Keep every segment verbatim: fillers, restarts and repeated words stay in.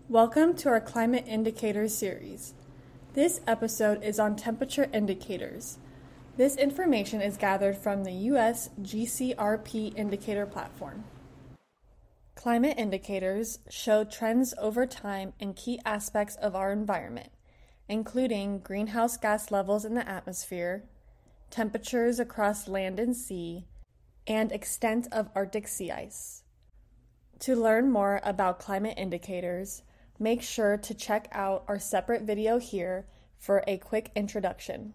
Welcome to our Climate Indicators series. This episode is on temperature indicators. This information is gathered from the U S G C R P indicator platform. Climate indicators show trends over time in key aspects of our environment, including greenhouse gas levels in the atmosphere, temperatures across land and sea, and extent of Arctic sea ice. To learn more about climate indicators, make sure to check out our separate video here for a quick introduction.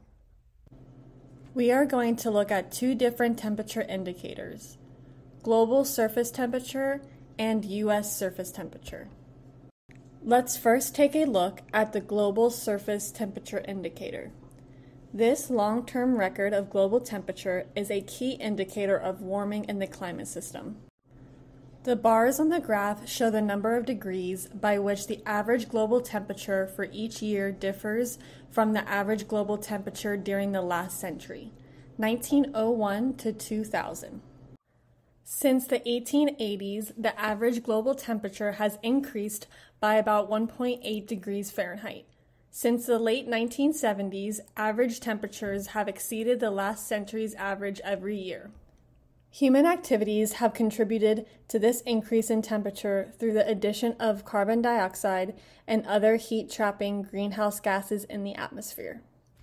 We are going to look at two different temperature indicators, global surface temperature and U S surface temperature. Let's first take a look at the global surface temperature indicator. This long-term record of global temperature is a key indicator of warming in the climate system. The bars on the graph show the number of degrees by which the average global temperature for each year differs from the average global temperature during the last century, nineteen oh one to two thousand. Since the eighteen eighties, the average global temperature has increased by about one point eight degrees Fahrenheit. Since the late nineteen seventies, average temperatures have exceeded the last century's average every year. Human activities have contributed to this increase in temperature through the addition of carbon dioxide and other heat-trapping greenhouse gases in the atmosphere.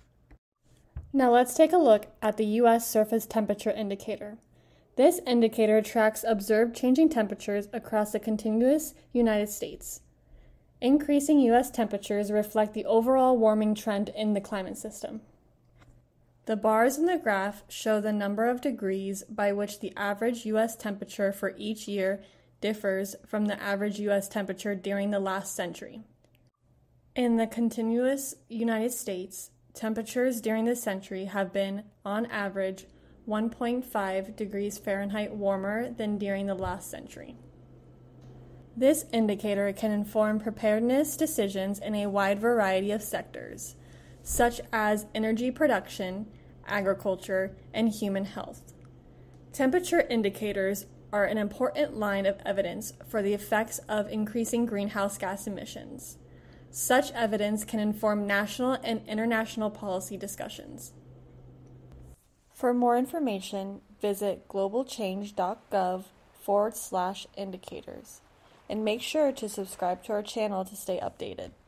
Now let's take a look at the U S surface temperature indicator. This indicator tracks observed changing temperatures across the contiguous United States. Increasing U S temperatures reflect the overall warming trend in the climate system. The bars in the graph show the number of degrees by which the average U S temperature for each year differs from the average U S temperature during the last century. In the contiguous United States, temperatures during this century have been, on average, one point five degrees Fahrenheit warmer than during the last century. This indicator can inform preparedness decisions in a wide variety of sectors, such as energy production, agriculture, and human health. Temperature indicators are an important line of evidence for the effects of increasing greenhouse gas emissions. Such evidence can inform national and international policy discussions. For more information, visit globalchange.gov forward slash indicators, and make sure to subscribe to our channel to stay updated.